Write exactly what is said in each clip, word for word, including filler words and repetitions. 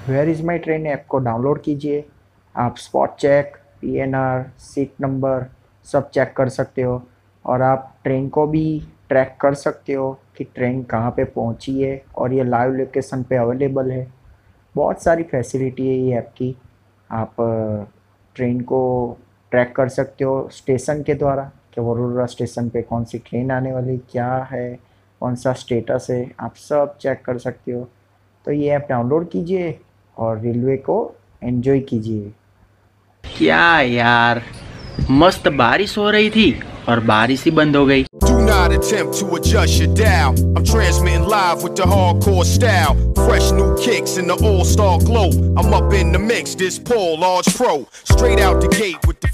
Where is my train app को download कीजिए। आप spot check, PNR, seat number सब चेक कर सकते हो और आप ट्रेन को भी ट्रैक कर सकते हो कि ट्रेन कहाँ पे पहुँची है और ये लाइव लोकेशन पे अवेलेबल है। बहुत सारी फैसिलिटी है ये ऐप की। आप ट्रेन को ट्रैक कर सकते हो स्टेशन के द्वारा कि वडोदरा स्टेशन पे कौन सी ट्रेन आने वाली, क्या है, कौन सा स्टेटस है, आप सब चेक कर सकते हो। तो ये ऐप डाउनलोड कीजिए और रेलवे को एंजॉय कीजिए। क्या यार, मस्त बारिश हो रही थी और बारिश ही बंद हो गई। Do not attempt to adjust your dial. I'm transmitting live with the hardcore style. Fresh new kicks in the all-star glow. I'm up in the mix, this Paul Large Pro. Straight out the gate with the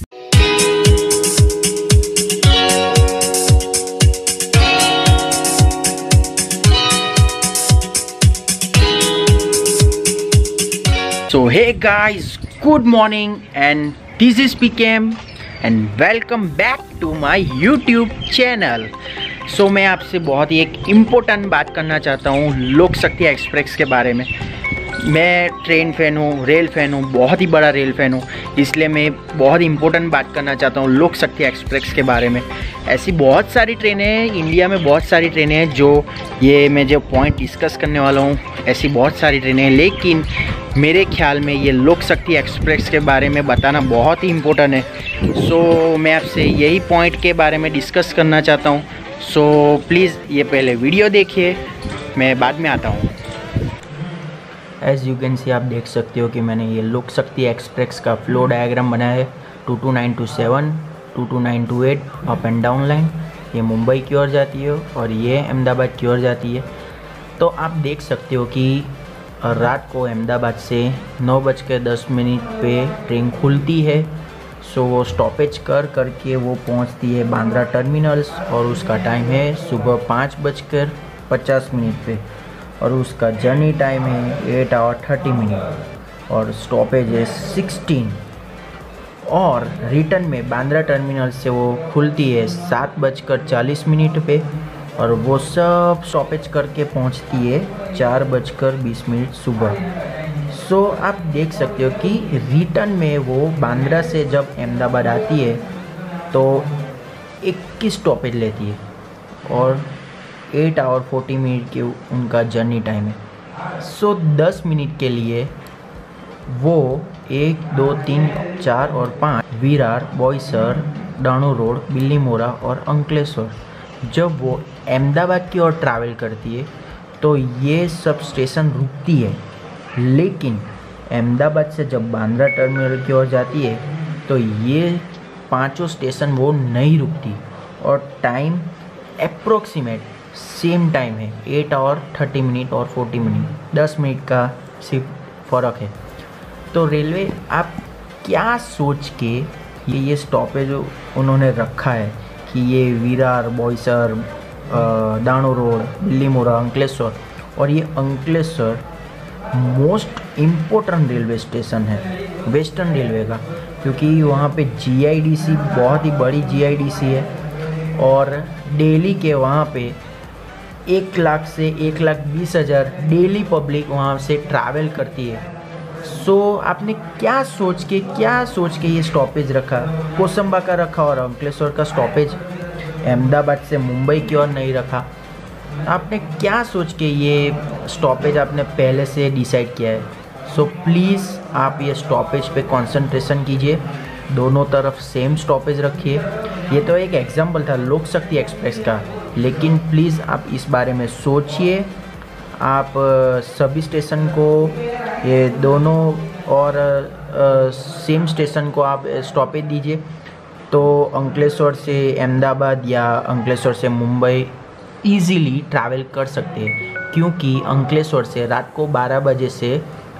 So hey guys, good morning and this is P K M and welcome back to my YouTube channel. So so, मैं आपसे बहुत ही एक important बात करना चाहता हूँ लोक शक्ति एक्सप्रेस के बारे में। मैं ट्रेन फ़ैन हूँ, रेल फ़ैन हूँ, बहुत ही बड़ा रेल फ़ैन हूँ, इसलिए मैं बहुत ही इम्पोर्टेंट बात करना चाहता हूँ लोक शक्ति एक्सप्रेस के बारे में। ऐसी बहुत सारी ट्रेनें हैं इंडिया में, बहुत सारी ट्रेनें हैं जो ये मैं जो पॉइंट डिस्कस करने वाला हूँ, ऐसी बहुत सारी ट्रेनें हैं, लेकिन मेरे ख्याल में ये लोक शक्ति एक्सप्रेस के बारे में बताना बहुत ही इम्पोर्टेंट है। सो so, मैं आपसे यही पॉइंट के बारे में डिस्कस करना चाहता हूँ। सो so, प्लीज़ ये पहले वीडियो देखिए, मैं बाद में आता हूँ। एज़ यू कैन सी, आप देख सकते हो कि मैंने ये लोक शक्ति एक्सप्रेस का फ्लो डायग्राम बनाया है। Two two nine two seven, two two nine two eight up and down line, ये मुंबई की ओर जाती है और ये अहमदाबाद की ओर जाती है। तो आप देख सकते हो कि रात को अहमदाबाद से नौ बज के दस मिनट पे ट्रेन खुलती है। सो वो स्टॉपेज कर करके वो पहुंचती है बांद्रा टर्मिनल्स और उसका टाइम है सुबह पाँच बजकर पचास मिनट पे और उसका जर्नी टाइम है एट आवर थर्टी मिनट और स्टॉपेज है सिक्सटीन। और रिटर्न में बांद्रा टर्मिनल से वो खुलती है सात बजकर चालीस मिनट पे और वो सब स्टॉपेज करके पहुंचती है चार बजकर बीस मिनट सुबह। सो so, आप देख सकते हो कि रिटर्न में वो बांद्रा से जब अहमदाबाद आती है तो इक्कीस स्टॉपेज लेती है और एट आवर फोर्टी मिनट के उनका जर्नी टाइम है। सो so, दस मिनट के लिए वो एक दो तीन चार और पाँच विरार, बोईसर, डाणू रोड, बिल्ली मोरा और अंकलेश्वर जब वो अहमदाबाद की ओर ट्रैवल करती है तो ये सब स्टेशन रुकती है, लेकिन अहमदाबाद से जब बांद्रा टर्मिनल की ओर जाती है तो ये पांचों स्टेशन वो नहीं रुकती और टाइम अप्रोक्सीमेट सेम टाइम है एट आवर थर्टी मिनट और फोर्टी मिनट, दस मिनट का सिर्फ फ़र्क है। तो रेलवे आप क्या सोच के ये ये स्टॉपेज उन्होंने रखा है कि ये विरार, बोईसर, डाणू रोड, बिल्ली मोरा, अंकलेश्वर और ये Ankleshwar most important railway station है वेस्टर्न रेलवे का, क्योंकि वहाँ पे जीआईडीसी बहुत ही बड़ी जीआईडीसी है और डेली के वहाँ पे एक लाख से एक लाख बीस हज़ार डेली पब्लिक वहाँ से ट्रैवल करती है। सो so, आपने क्या सोच के क्या सोच के ये स्टॉपेज रखा, कोसंबा का रखा और अंकलेश्वर का स्टॉपेज अहमदाबाद से मुंबई की ओर नहीं रखा? आपने क्या सोच के ये स्टॉपेज आपने पहले से डिसाइड किया है? सो so, प्लीज़ आप ये स्टॉपेज पे कंसंट्रेशन कीजिए, दोनों तरफ सेम स्टॉपेज रखिए। ये तो एक एग्जांपल था लोक शक्ति एक्सप्रेस का, लेकिन प्लीज़ आप इस बारे में सोचिए। आप सभी स्टेशन को ये दोनों और सेम स्टेशन को आप स्टॉपेज दीजिए, तो अंकलेश्वर से अहमदाबाद या अंकलेश्वर से मुंबई इजीली ट्रैवल कर सकते हैं, क्योंकि अंकलेश्वर से रात को बारह बजे से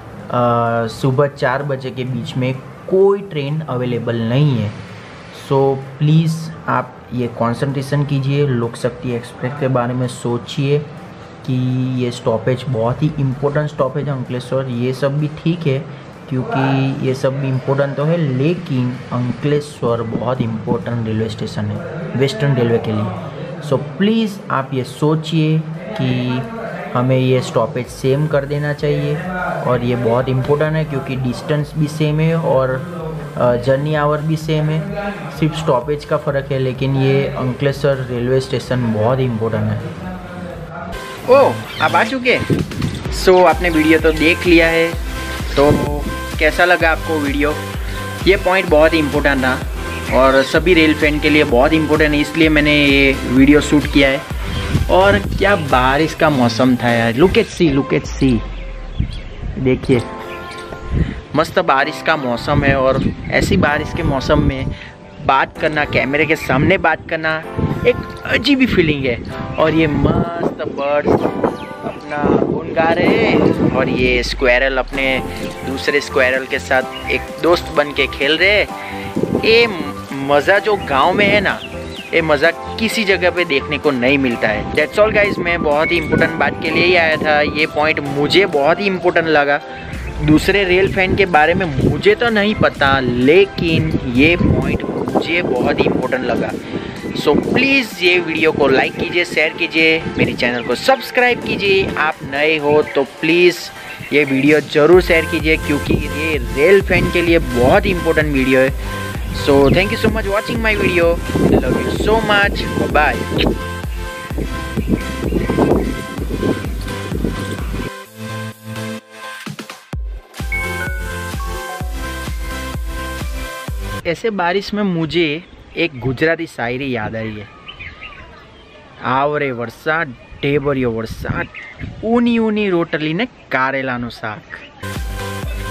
सुबह चार बजे के बीच में कोई ट्रेन अवेलेबल नहीं है। सो प्लीज़ आप ये कंसंट्रेशन कीजिए, लोक शक्ति एक्सप्रेस के बारे में सोचिए कि ये स्टॉपेज बहुत ही इम्पोर्टेंट स्टॉपेज है अंकलेश्वर। ये सब भी ठीक है क्योंकि ये सब भी इम्पोर्टेंट तो है, लेकिन अंकलेश्वर बहुत इम्पोर्टेंट रेलवे स्टेशन है वेस्टर्न रेलवे के लिए। सो प्लीज़ आप ये सोचिए कि हमें ये स्टॉपेज सेम कर देना चाहिए। और ये बहुत इम्पोर्टेंट है क्योंकि डिस्टेंस भी सेम है और जर्नी आवर भी सेम है, सिर्फ स्टॉपेज का फ़र्क है। लेकिन ये अंकलेश्वर रेलवे स्टेशन बहुत इम्पोर्टेंट है। ओह, आप आ चुके? सो so, आपने वीडियो तो देख लिया है, तो कैसा लगा आपको वीडियो? ये पॉइंट बहुत इम्पोर्टेंट था और सभी रेल फैन के लिए बहुत इम्पोर्टेंट है, इसलिए मैंने ये वीडियो शूट किया है। और क्या बारिश का मौसम था यार, look at see, look at see, देखिए मस्त बारिश का मौसम है। और ऐसी बारिश के मौसम में बात करना, कैमरे के सामने बात करना एक अजीब ही फीलिंग है। और ये मस्त बर्ड्स अपना गुन गा रहे हैं और ये स्क्वायरल अपने दूसरे स्क्वायरल के साथ एक दोस्त बन के खेल रहे हैं। ये मज़ा जो गांव में है ना, ये मज़ा किसी जगह पे देखने को नहीं मिलता है। दैट्स ऑल गाइज, मैं बहुत ही इम्पोर्टेंट बात के लिए ही आया था। ये पॉइंट मुझे बहुत ही इम्पोर्टेंट लगा। दूसरे रेल फैन के बारे में मुझे तो नहीं पता, लेकिन ये पॉइंट मुझे बहुत ही इम्पोर्टेंट लगा। सो प्लीज़ ये वीडियो को लाइक कीजिए, शेयर कीजिए, मेरे चैनल को सब्सक्राइब कीजिए। आप नए हो तो प्लीज़ ये वीडियो ज़रूर शेयर कीजिए क्योंकि ये रेल फैन के लिए बहुत ही इम्पोर्टेंट वीडियो है। So thank you so much watching my video. Love you so much. Bye. ऐसे बारिश में मुझे एक गुजराती शायरी याद आ रही है। आवरे वरसाद ढेबरियो वरसाद ऊनी ऊनी रोटली ने कारेलाનું શાક।